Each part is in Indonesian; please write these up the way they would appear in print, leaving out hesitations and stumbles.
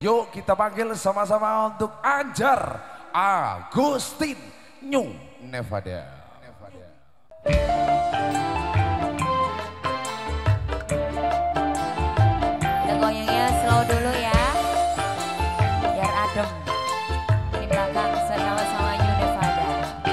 Yuk kita panggil sama-sama untuk Anjar Agustin New Nevada. Kita goyangnya slow dulu ya, biar adem. Di belakang sama-sama New Nevada.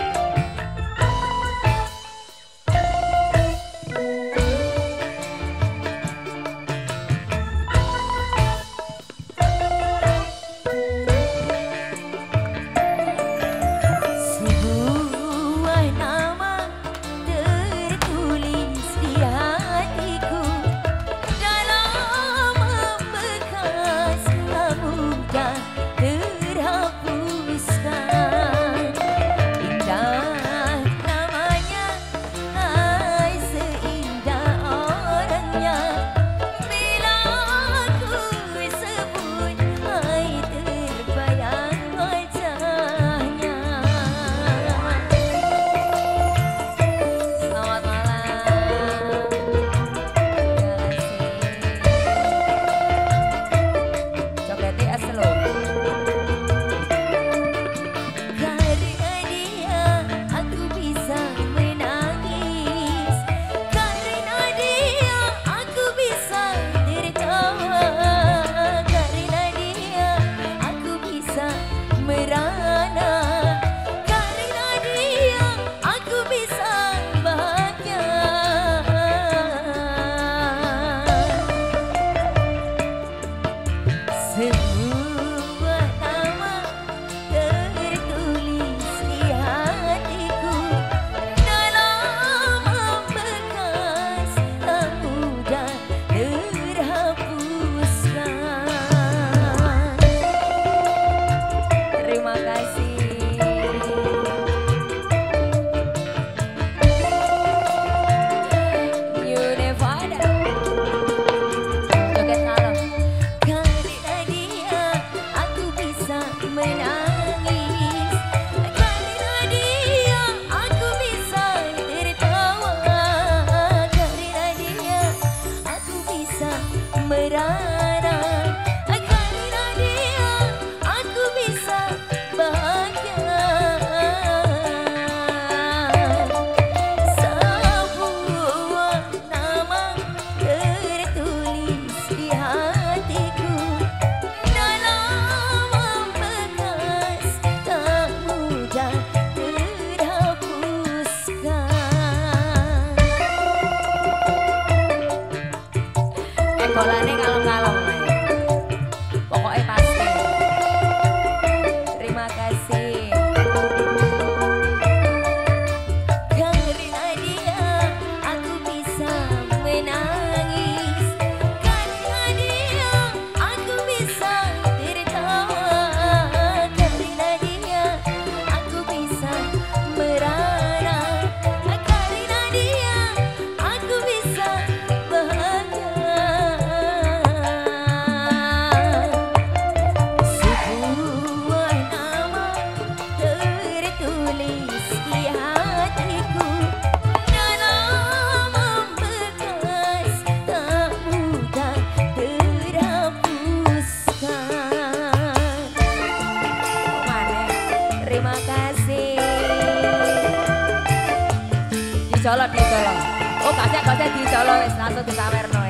Golane kalem-kalem pokoknya pasti. Terima kasih. Karena dia aku bisa menangis, karena dia aku bisa tertawa, karena dia aku bisa merana, karena dia aku bisa bahagia. Terima kasih. Dicolot. Oh, kasih dicolot wis langsung disawerno.